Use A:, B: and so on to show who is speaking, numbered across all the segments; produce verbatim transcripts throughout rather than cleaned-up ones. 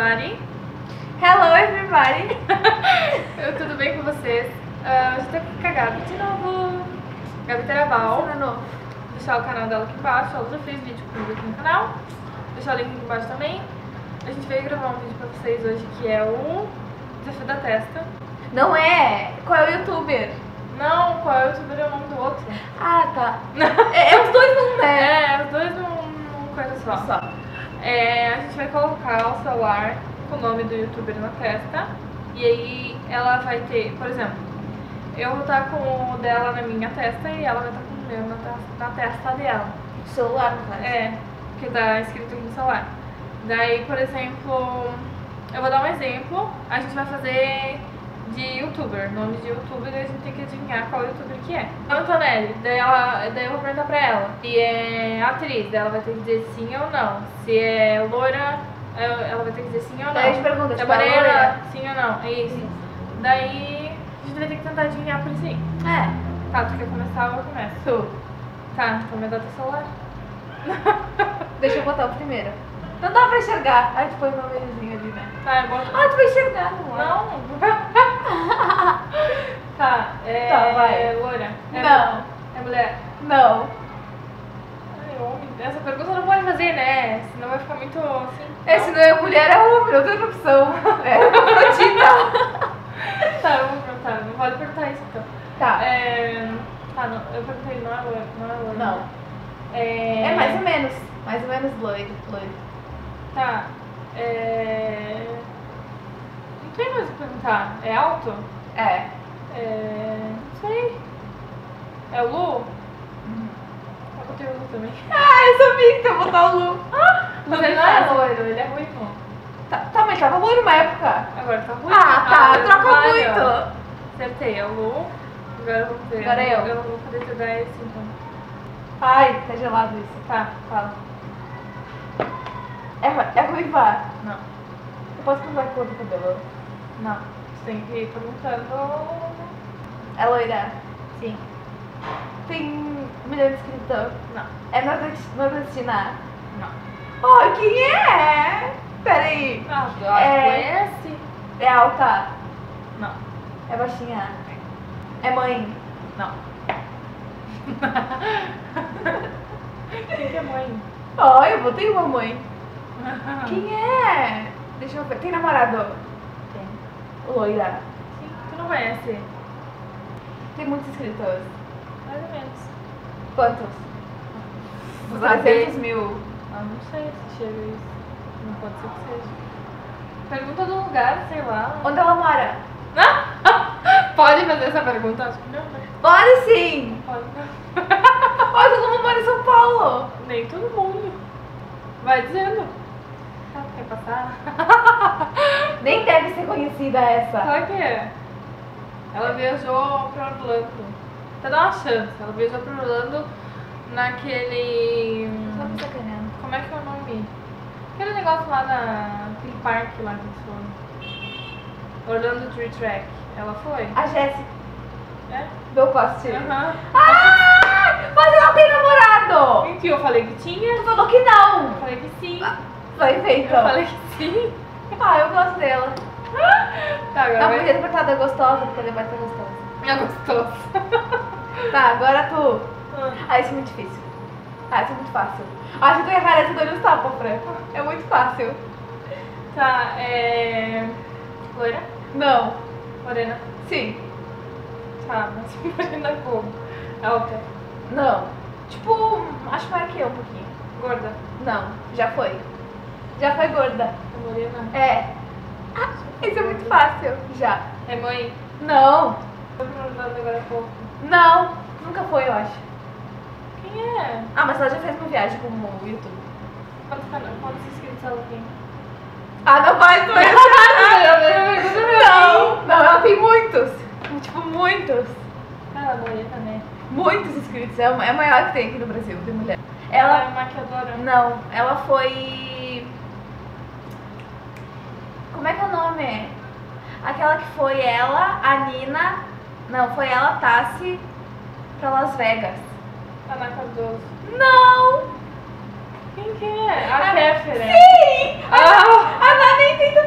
A: everybody!
B: Hello everybody!
A: Eu, tudo bem com vocês? Uh, hoje eu tô aqui com a Gabi de novo, Gabi Terabal. Vou deixar o canal dela aqui embaixo, ela já fez vídeo comigo aqui no canal. Vou deixar o link aqui embaixo também. A gente veio gravar um vídeo pra vocês hoje que é o Desafio da Testa.
B: Não é? Qual é o youtuber?
A: Não, qual é o youtuber é o nome do outro.
B: Ah, tá. é, é os dois num, né?
A: É, os dois num coisa só.
B: Só.
A: É, a gente vai colocar o celular com o nome do youtuber na testa. E aí ela vai ter, por exemplo, eu vou estar com o dela na minha testa e ela vai estar com o meu na testa, na testa dela.
B: Celular, não faz?
A: É, que tá escrito aqui no celular. Daí, por exemplo, eu vou dar um exemplo. A gente vai fazer de youtuber, nome de youtuber, e a gente tem que adivinhar qual youtuber que é. Antonelli, daí, ela, daí eu vou perguntar pra ela se é atriz, daí ela vai ter que dizer sim ou não. Se é loura, ela vai ter que dizer sim ou não.
B: Daí a gente pergunta,
A: se é
B: tipo, é
A: morena,
B: loira?
A: sim ou não, é isso.
B: Isso.
A: Daí a gente vai ter que tentar adivinhar por sim.
B: É.
A: Tá, tu quer começar ou eu começo?
B: Tu.
A: Tá, então me dá teu celular.
B: Deixa eu botar o primeiro. Não dá pra enxergar. Ai, tu põe meu meiozinho ali, né?
A: Tá, eu boto.
B: Ah, tu vai enxergar, não é?
A: Não. Tá, é.
B: Tá, vai.
A: Loira. É
B: Não.
A: É mulher.
B: Não.
A: Ai, homem. Essa pergunta não pode fazer, né? Senão vai ficar muito assim.
B: É, se não é mulher, é homem, não tem outra opção. É Afrodita.
A: Tá, eu vou perguntar. Não pode perguntar isso então.
B: Tá.
A: É. Tá, não, eu perguntei, não é loira. Não é loira.
B: Não.
A: É.
B: É mais ou menos. Mais ou menos loiro. loiro.
A: Tá. É. Não tem mais o que perguntar. É alto?
B: É.
A: É. Não sei. É o Lu? Eu botei o Lu também.
B: Ah, eu sabia que tu ia botar o Lu.
A: Mas ele não é loiro, ele é ruivo.
B: Tá, tá, mas tava loiro uma época.
A: Agora tá ruivo.
B: Ah, tá.
A: agora
B: Troca
A: vai,
B: muito.
A: ó. Acertei, é o Lu. Agora eu vou ver.
B: Agora eu.
A: Eu não vou poder te dar esse então.
B: Ai, tá gelado isso.
A: Tá, fala.
B: É, é ruiva.
A: Não.
B: Eu posso perguntar a cor do cabelo?
A: Não. Você tem que ir perguntando.
B: É loira.
A: Sim.
B: Tem um milhão de inscritos.
A: Não.
B: É nordest- nordestina.
A: Não.
B: Ai, quem é? Peraí.
A: Ah, eu acho
B: É.
A: que conhece.
B: É alta.
A: Não.
B: É baixinha. É mãe.
A: Não. Quem que é mãe?
B: Ai, eu botei uma mãe. Quem é? Deixa eu ver. Tem namorado?
A: Tem.
B: Loira.
A: Sim, tu não conhece?
B: Tem muitos inscritos.
A: Mais ou menos.
B: Quantos?
A: Vou
B: trezentos
A: saber.
B: mil.
A: Ah, não sei se chega a isso. Não pode ser que seja. Pergunta do lugar, sei lá.
B: Onde ela mora?
A: Pode fazer essa pergunta? Acho que não, né?
B: Pode sim!
A: Pode não.
B: Olha, todo mundo mora em São Paulo.
A: Nem todo mundo. Vai dizendo. Ah, quer passar?
B: Nem deve ser conhecida essa.
A: Claro que é. Ela viajou pra Orlando. Até dar uma chance. Ela viajou pra Orlando naquele...
B: Só me sacaneando.
A: Como é que é o nome? Aquele negócio lá na... Aquele parque lá que eles foram. Orlando Tree Track. Ela foi?
B: A Jéssica.
A: É?
B: Belcoste.
A: Aham.
B: Ah! Mas ela tem namorado!
A: Em que eu falei que tinha?
B: Tu falou que não!
A: Eu falei que sim.
B: Vai ver então.
A: Eu falei que sim.
B: Ah, eu gosto dela.
A: Tá, agora
B: Não,
A: vai...
B: podia ter perguntado gostosa, porque ela vai ser gostosa.
A: É gostoso.
B: Tá, agora tu.
A: Ah,
B: Ah, isso é muito difícil. Ah, isso é muito fácil. Ah, se tu errar essa, eu dou uns tapas, Fran. É muito fácil.
A: Tá, é... Loira?
B: Não.
A: Morena?
B: Sim.
A: Tá, mas morena como? Alta?
B: Não. Tipo, acho maior que eu um pouquinho.
A: Gorda?
B: Não, já foi. Já foi gorda.
A: Morena?
B: É. Ah, isso é muito fácil. Já.
A: É mãe?
B: Não.
A: Tô perguntando agora há pouco.
B: Não. Nunca foi, eu acho.
A: Quem é?
B: Ah, mas ela já fez uma viagem com o YouTube.
A: Quantos, canal... Quantos inscritos ela tem?
B: Ah, não vai, tu vai Não, não, ela tem muitos. Tipo, muitos.
A: Ela é morena, né?
B: Muitos inscritos. É a maior que tem aqui no Brasil, de mulher.
A: Ela é
B: Ela.
A: maquiadora?
B: Não, ela foi. Como é que é o nome? Aquela que foi ela, a Nina. Não, foi ela, a Tassi, pra Las Vegas.
A: Ana Cardoso.
B: Não!
A: Quem que é? A
B: Ah,
A: Kéfera.
B: Sim!
A: Ah!
B: A Ana nem tenta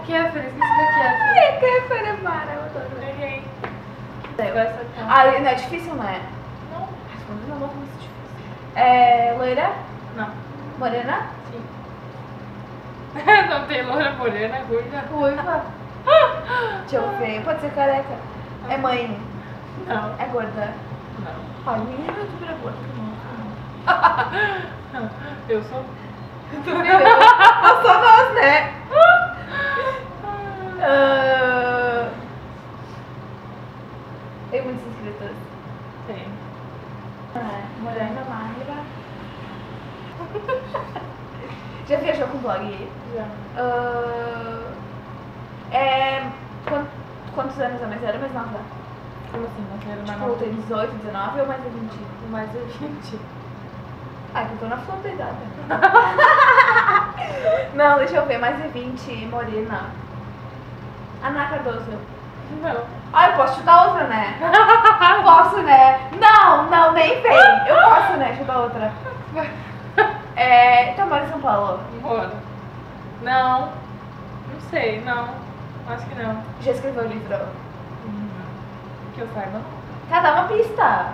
A: Kéfera, esqueci da Kéfera.
B: Ai, Kéfera é mara, eu adoro.
A: Errei.
B: Eu.
A: Vai acertar.
B: Ah, não é difícil, não é?
A: Não.
B: Respondendo não é muito difícil. É. Loira?
A: Não.
B: Morena?
A: Sim. Não tem loira morena, ruiva.
B: Ruiva? Deixa eu ver. Pode ser careca. É mãe.
A: Não.
B: É gorda.
A: Não.
B: Ai, menina, tu vira gorda.
A: Eu sou.
B: Tu viu? Eu sou nós, né? Ah, Tem muitos inscritos.
A: Tem.
B: É, Morena Magra. Já viajou com blog?
A: Já.
B: Ah, é. Quantos, quantos anos é mais velha ou mais nova?
A: Como assim? Não quero mais
B: Tipo,
A: nova?
B: tem dezoito, dezenove ou mais de vinte?
A: Mais de vinte.
B: Ah, que eu tô na flor da idade. Não, deixa eu ver, mais de vinte, morena. Ana Cardoso.
A: Não.
B: Ah, eu posso chutar outra, né? Posso, né? Não, não, nem vem. Eu posso, né? Chutar outra. É, então mora em São Paulo.
A: Bora. Não. Não sei, não. Acho que não.
B: Já escreveu o livro?
A: Que eu saiba.
B: Tá, dá uma pista.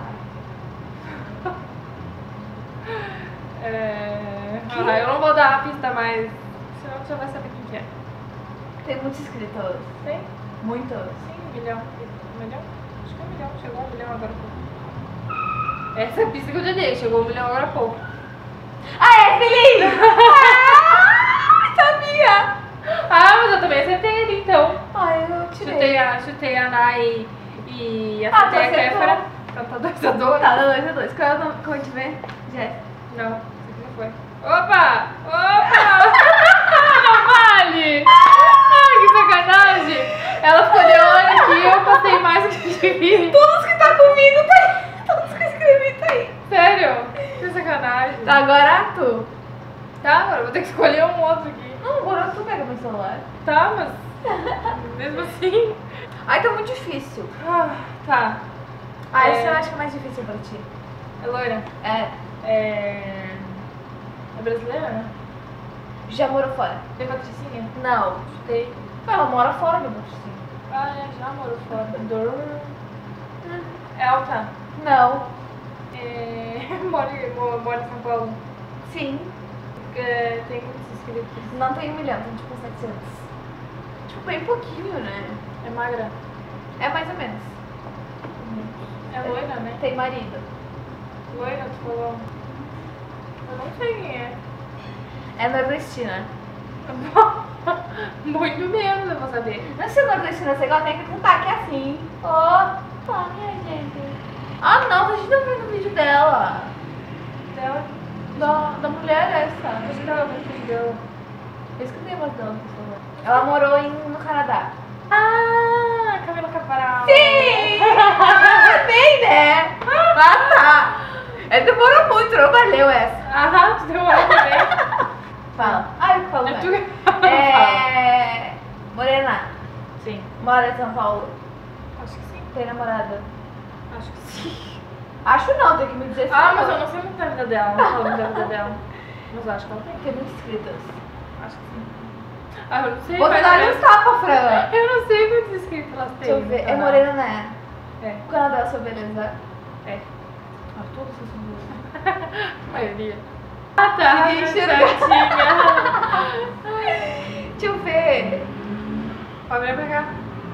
A: É... Ah, eu não vou dar a pista, mas senão você já vai saber quem que é.
B: Tem muitos inscritos.
A: Tem?
B: Muitos.
A: Sim, um milhão. Um milhão? Acho que é um milhão. Chegou a um milhão agora há pouco. Essa é a pista que eu já dei. Chegou a um milhão agora há pouco.
B: Ah, é, Felipe! Ah, sabia!
A: Ah, mas eu também acertei ele, então.
B: Ai, eu tirei.
A: Chutei a, chutei a Nai e
B: Ah,
A: acertei
B: tu
A: a
B: acertou.
A: Kéfera. Então tá dois a dois.
B: Tá, dois a dois. Qual é o nome? Como a gente vê? Jess.
A: Não, isso aqui não foi. Opa! Opa! Não vale! Ai, que sacanagem! Ela ficou de olho aqui e eu passei mais do que devia.
B: Todos que tá comigo tá aí. Todos que eu escrevi tá aí.
A: Sério? Que sacanagem.
B: Tá, agora tu.
A: Tá, agora eu vou ter que escolher um outro aqui.
B: Não, agora tu pega meu celular.
A: Tá, mas mesmo assim.
B: Ai, tá muito difícil.
A: Ah, tá.
B: Ah,
A: É.
B: esse eu acho que é mais difícil pra ti.
A: É loira?
B: É.
A: É. É brasileira, né?
B: Já morou fora?
A: Tem patricinha?
B: Não.
A: Chutei.
B: Ela mora fora do Patrocínio.
A: Ah, é, já morou fora. Dor. É alta.
B: Não.
A: É. Mora, em- mo- mora em São Paulo.
B: Sim.
A: É, tem muitos inscritos.
B: Não tem um milhão, tem tipo setecentos. Tipo, bem pouquinho, né?
A: É magra.
B: É mais ou menos.
A: É loira, né?
B: Tem marido.
A: Loira, tu falou. Eu não sei quem é.
B: É nordestina.
A: Muito menos eu vou saber.
B: Não sei nordestina, você igual tem que contar que é assim. Ó, oh, tá, minha gente. Ah, não, a gente tá vendo o vídeo dela.
A: Dela.
B: Da, da mulher essa.
A: A gente tava vendo o vídeo dela.
B: Eu escutei a voz dela, por favor. Ela morou em, no Canadá.
A: Ah, Camila Cabral.
B: Sim! Ah, bem, né? Ah, tá. É, demorou muito, não valeu essa.
A: Ah, tu deu uma também.
B: Fala. Ah, eu falo,
A: É
B: né?
A: tu.
B: É... Morena,
A: Sim.
B: mora em São Paulo.
A: Acho que sim.
B: Tem namorada?
A: Acho que sim.
B: Acho não, tem que me dizer se
A: Ah,
B: não.
A: mas eu não sei muito da vida dela. Não falo muito da vida dela. Mas eu acho que ela tem.
B: Tem muitos inscritos.
A: Acho que sim. Ah, eu não sei.
B: Vou te
A: mas
B: dar
A: eu-
B: um tapa, Fran.
A: Eu não sei quantos inscritos elas têm.
B: Deixa eu ver. É
A: Canadá.
B: morena, né?
A: É.
B: O Canadá é sua beleza.
A: É.
B: Ah, todos são beleza.
A: A maioria. Ah, tá.
B: Ninguém enxerga.
A: Certinha.
B: Deixa eu ver.
A: Pode vir pra cá.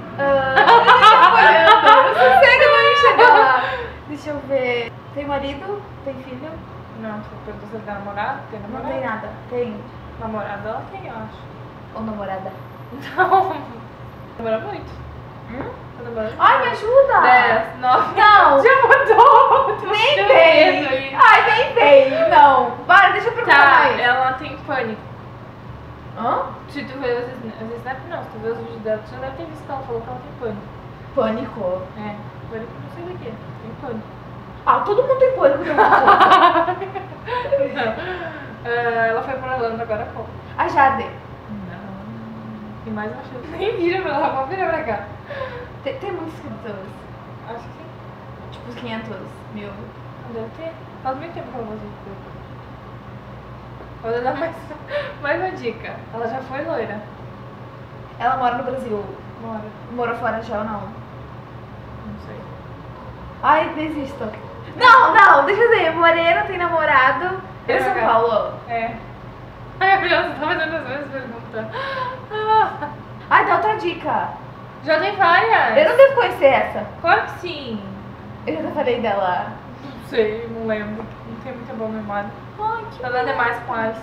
B: Ah, eu tô olhando. Eu sei que eu não ia chegar lá. Deixa eu ver. Tem marido? Tem filho?
A: Não, tu perguntou se ela tem namorado? Tem
B: Não
A: namorado?
B: tem nada. Tem.
A: Namorada ela tem, eu acho.
B: Ou namorada?
A: Não. Demora muito.
B: Hum?
A: Tá demorando
B: Ai, me ajuda!
A: dez, nove.
B: Não!
A: Já mudou! Tu
B: Nem
A: deu
B: vem!
A: medo aí.
B: Ai, nem vem! Não! Para, deixa eu perguntar
A: Tá,
B: mais.
A: ela tem pânico.
B: Hã?
A: Se tu vê os sna- os snap, não. Se tu vê os vídeos dela, tu já deve ter visto que ela falou que ela tem pânico.
B: Pânico.
A: É, pânico não sei do que. Tem pânico.
B: Ah, todo mundo tem pânico de alguma coisa.
A: Não. Ah, ela foi pra Orlando agora há pouco.
B: A Jade.
A: Não. E mais uma chance. Nem vira pra lá, pode virar pra cá.
B: Tem, tem muitos inscritores.
A: Acho que sim.
B: Tipo, quinhentos mil.
A: Deve ter. Faz muito tempo que ela não usa YouTube. Vou dar mais, mais uma dica. Ela já foi loira.
B: Ela mora no Brasil.
A: Mora.
B: Morou fora já ou não?
A: Não sei.
B: Ai, desisto. Não, não, deixa eu ver. Morena tem namorado. É
A: É,
B: São
A: cara.
B: Paulo.
A: É. Ai, meu Deus, você tá fazendo as mesmas perguntas. Ah,
B: Ai, dá outra dica.
A: já tem várias.
B: Eu não devo conhecer essa.
A: Claro que sim.
B: Eu já falei dela.
A: Não sei, não lembro. Não tenho muita boa memória.
B: Ai, que...
A: Tá dando demais com as.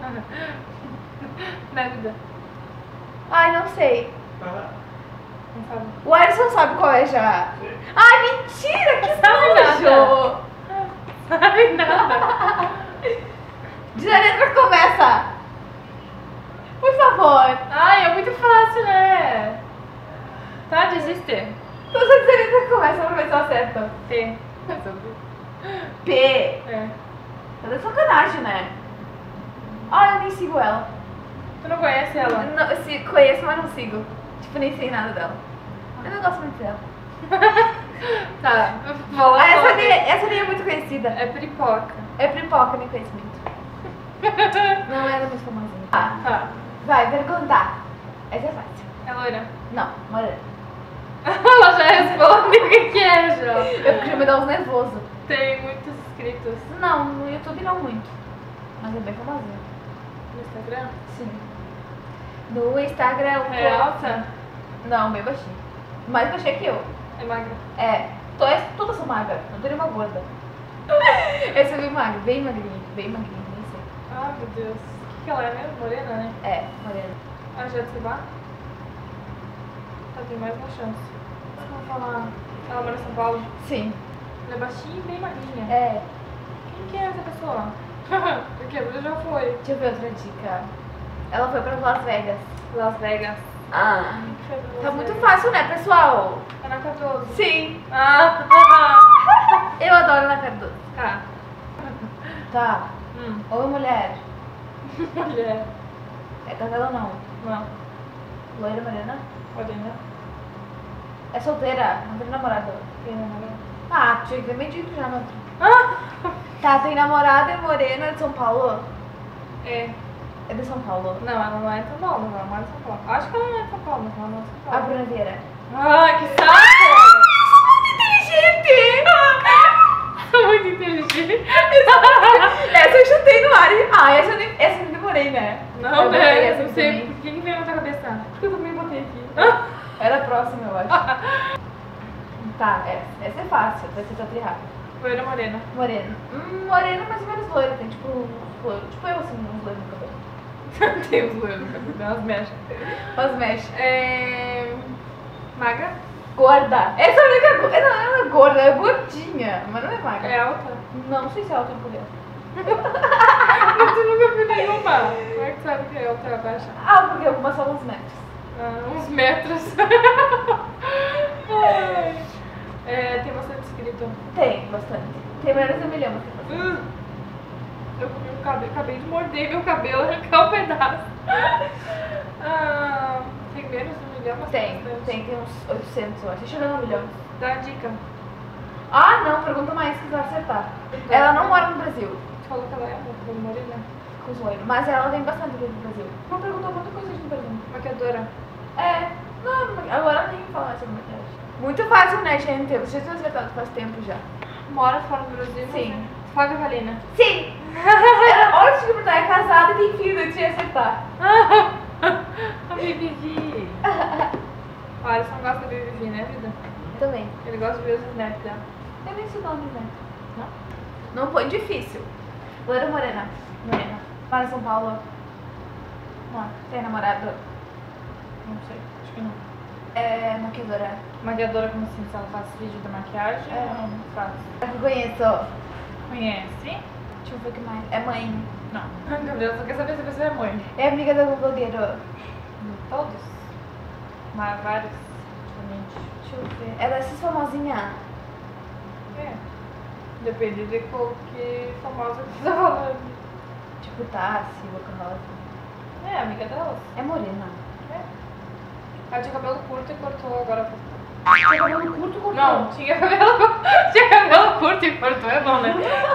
A: Né, vida?
B: Ai, não sei.
A: Não sabe.
B: O Alisson sabe qual é já. Ai, mentira, que
A: Sabe
B: nojo.
A: Sabe nada.
B: Diz a letra que começa. Por favor.
A: Ai, é muito fácil, né? Tá, desiste.
B: Tô só dizendo a letra que começa pra ver se eu acerto.
A: T.
B: P.
A: É.
B: Tá de sacanagem, né? Ai, eu nem sigo ela.
A: Tu não conhece ela?
B: Não, eu se- conheço, mas não sigo. Tipo, nem sei nada dela. Eu não gosto muito dela.
A: Tá, fala
B: Ah, essa,
A: sobre-
B: nem, essa nem é muito conhecida.
A: É pipoca.
B: É pipoca, nem conheço muito. Não era muito famosinha. Ah,
A: Tá.
B: vai, perguntar. Essa é fácil.
A: É loira.
B: Não, morena.
A: Ela já responde o que que é, já.
B: Eu queria me dar uns nervosos.
A: Tem muitos inscritos
B: Não, no YouTube não muito. Mas é bem famosinha.
A: no Instagram.
B: Sim. No Instagram. um
A: É
B: pouco-
A: alta?
B: Não, bem baixinho. Mais baixinha que eu.
A: É magra.
B: É. Tô, todas são magras. Não tem nenhuma gorda. Essa é bem magra. Bem magrinha. Bem magrinha, nem sei.
A: Ah, meu Deus. O que que ela é mesmo? Morena, né?
B: É, morena.
A: A Jatibá? Ela tem mais uma chance. Vamos falar. Ela mora em São Paulo.
B: Sim.
A: Ela é baixinha e bem magrinha.
B: É.
A: Quem que é essa pessoa? Porque a Bruna já foi.
B: Deixa eu ver outra dica. Ela foi pra Las Vegas.
A: Las Vegas.
B: Ah.
A: Foi pra Las
B: Tá muito
A: Vegas.
B: fácil, né, pessoal?
A: Ana Cardoso.
B: Sim.
A: Ah,
B: Eu adoro Ana Cardoso.
A: tá.
B: Tá.
A: Hum.
B: Homem ou mulher?
A: Mulher.
B: É casada ou não?
A: Não.
B: Loira morena?
A: Morena.
B: É solteira? Não tem namorado?
A: Tem namorado.
B: Ah, tinha que ter me dito já, mas...
A: Ah!
B: Tá, tem namorada, é morena, de São Paulo?
A: É.
B: É de São Paulo.
A: Não, ela não é de São Paulo, ela mora em São Paulo. Acho que ela não é de São Paulo, mas ela não é de São
B: A
A: Paulo.
B: Bruna Vieira.
A: Ai, que saco!
B: Inteligente!
A: Sou muito inteligente.
B: Essa eu chutei no ar. e- Ah, essa eu, nem, essa eu nem demorei, né?
A: Não,
B: eu botei
A: né?
B: essa
A: Não sei.
B: também.
A: Por que que veio na tua cabeça?
B: Porque eu também botei aqui. Era a próxima, eu acho. Tá, essa, essa é fácil, vai ser pra rápido.
A: Loira morena.
B: Morena. Hum, morena mais ou menos loira, tem tipo uns loiros. Tipo eu assim, uns loiros no cabelo.
A: Tem os loiros no cabelo, elas mexem.
B: Mas mexe.
A: É... Magra?
B: Gorda. Essa é a única gorda. Não, ela é gorda, é gordinha, mas não é magra.
A: É alta?
B: Não, não sei se é alta ou cabelo.
A: Mas tu nunca viu nenhuma. Como é que tu sabe que é alta ou baixa?
B: Ah, porque algumas são uns metros.
A: Ah, uns metros. Ai. É, tem bastante inscrito.
B: Tem, bastante. Tem menos de um milhão, mas tem bastante.
A: Hum. Eu comi um cabelo, acabei de morder meu cabelo, arrancar um pedaço. Ah, tem menos de um milhão, mas
B: Tem,
A: bastante.
B: tem, tem uns oitocentos, eu acho. Chegando a um milhão.
A: Dá a dica.
B: Ah, não, pergunta mais que você vai acertar. Ela não mora no Brasil,
A: Tu falou que ela é uma morena.
B: com os loiros, mas ela vem bastante aqui no Brasil. Não perguntou muita coisa no Brasil.
A: Maquiadora.
B: É, não, agora nem falar sobre maquiagem. Muito fácil, né, gente? Vocês estão acertado faz tempo já.
A: Mora fora do Brasil?
B: Sim.
A: Flávia Kalina.
B: Sim! Era hora de perguntar, é casada e tem filho, eu tinha acertar.
A: A Bibi. O Alisson gosta da Bibi, né, vida?
B: Também.
A: Ele gosta de ver os snaps dela.
B: Eu nem sei o nome, né? Não? Não foi difícil. Loira Morena.
A: Morena.
B: Para São Paulo.
A: Não,
B: Tem namorado.
A: não sei. Acho que não.
B: É maquiadora.
A: Maquiadora, como assim? Se ela faz vídeo da maquiagem?
B: É.
A: Não, não faz.
B: Eu conheço.
A: Conhece?
B: Deixa eu ver o que mais. É mãe.
A: Não. Meu Deus, só quer saber se a pessoa é mãe.
B: É amiga da blogueira.
A: Todos? Mas vários. Diferentes.
B: Deixa eu ver. Ela é essas famosinha.
A: É. Depende de qual que famosa que você tá falando.
B: Tipo Tassi, Boca Rosa.
A: É, amiga delas.
B: É morena.
A: É. Ela tinha cabelo curto e cortou agora.
B: Tinha cabelo curto, curto.
A: Não, tinha cabelo, tinha cabelo curto e cortou, é bom, né?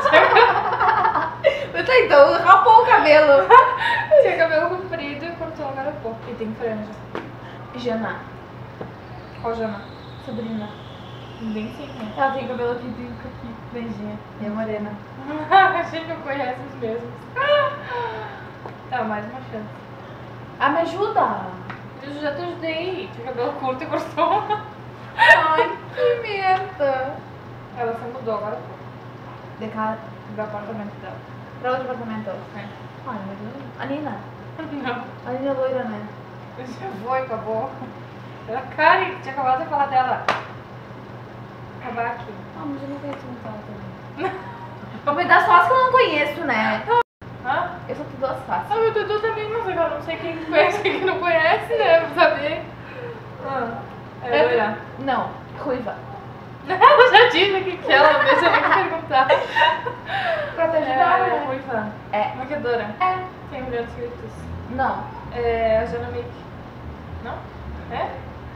B: Eu tô então, rapou o cabelo.
A: Tinha cabelo comprido e cortou agora pouco. E tem franja.
B: Jana.
A: Qual Jana?
B: Sabrina.
A: Bem sim, né?
B: Ela tem cabelo aqui, tem aqui, beijinha. E é morena.
A: Achei que eu conheço os mesmos. Tá, mais uma chance.
B: Ah, me ajuda!
A: Eu já te ajudei. Tinha cabelo curto e cortou.
B: Ai, que merda!
A: Ela se mudou agora
B: De casa.
A: do apartamento dela.
B: Pra outro apartamento?
A: É.
B: Ai, meu Deus. A Nina.
A: Não.
B: A Nina é loira, né?
A: Já foi, acabou. Ela, Karen, tinha acabado de falar dela. Acabar aqui.
B: Ah, mas eu não conheço muito ela também. Vou me dar só as que eu não conheço, né?
A: Hã?
B: Eu só te dou as
A: Ah,
B: fáceis.
A: meu Dudu também, mas agora eu não sei quem conhece e quem não conhece, né? Pra saber. Ah, é loira.
B: Não, ruiva.
A: Ela já disse o que que ela, não deixa nem perguntar.
B: Pra te ajudar,
A: É,
B: né?
A: ruiva.
B: É.
A: Maquiadora.
B: É.
A: Tem milhões de inscritos.
B: Não.
A: É a Jana Mick. Não? É?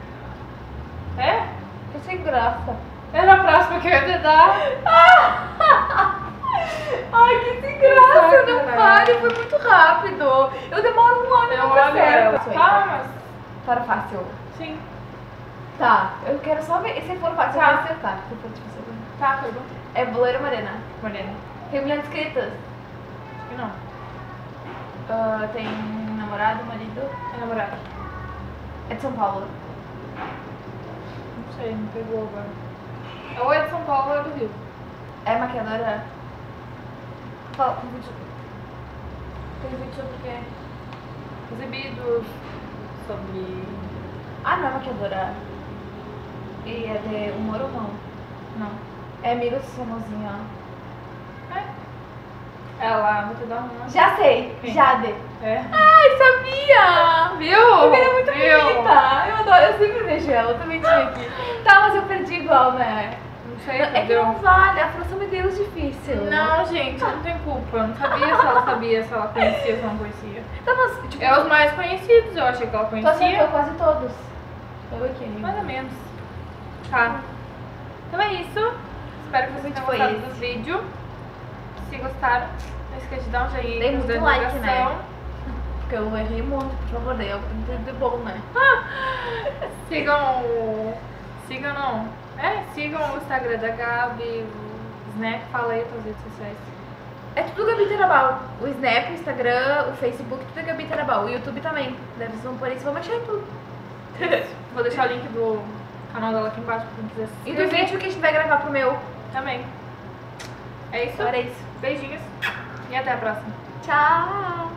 A: É?
B: Eu sem graça.
A: Era a próxima que eu ia te dar.
B: Ai, que sem graça, não
A: Sacanagem.
B: pare, foi muito rápido. Eu demoro um ano
A: Eu
B: pra
A: olho
B: acertar.
A: ela. Tá, mas...
B: Para fácil.
A: Sim.
B: Tá, eu quero só ver. Se for fácil,
A: Tá.
B: eu vou acertar. Se for difícil, eu vou-
A: Tá, pergunta.
B: É loira morena.
A: Morena.
B: Tem milhões de inscritos.
A: Acho que não.
B: Ah, tem namorado, marido.
A: É namorada.
B: É de São Paulo.
A: Não sei, não pegou agora. Ou é de São Paulo ou é do Rio.
B: É maquiadora. Fala, tem vídeo. Tem vídeo sobre o quê?
A: Exibidos sobre...
B: Ah, não é maquiadora. E é de humor ou não?
A: Não.
B: É amigos famosinha.
A: É. Ela, vou te dar uma.
B: Já sei,
A: Quem?
B: Jade.
A: É.
B: Ai, sabia!
A: Viu?
B: Porque ela é muito
A: Viu?
B: bonita. Eu adoro, eu sempre vejo ela, eu também tinha aqui. Tá, mas eu perdi igual, né?
A: Não sei,
B: É que
A: entendeu?
B: não vale, a França, meu Deus, difícil.
A: Não, gente, não tem culpa. Eu não sabia se ela sabia, se ela conhecia, se ela não conhecia.
B: Tá, mas, tipo,
A: É os mais conhecidos, eu achei que ela
B: tu
A: conhecia.
B: acertou quase todos. Eu aqui, amiga.
A: Mais ou menos. Tá. Então é isso. Espero que vocês tenham
B: Foi
A: gostado
B: esse.
A: do vídeo. Se gostaram, não esqueça de dar um joinha.
B: Dei
A: nos
B: muito
A: dedos
B: like,
A: da
B: né?
A: divulgação.
B: Porque eu errei muito, por favor, daí eu tentei de bom, né?
A: Sigam o... Sigam não. É, sigam o Instagram da Gabi, o Snap, fala aí as redes sociais.
B: É tudo Gabi Terabal. O Snap, o Instagram, o Facebook, tudo é Gabi Terabal. O YouTube também. Deve ser um por isso, vamos achar em tudo.
A: Vou deixar o link do canal dela aqui embaixo pra quem quiser se
B: E do
A: inscrever.
B: vídeo que a gente vai gravar pro meu.
A: Também. É isso.
B: Então era isso.
A: Beijinhos e até a próxima.
B: Tchau!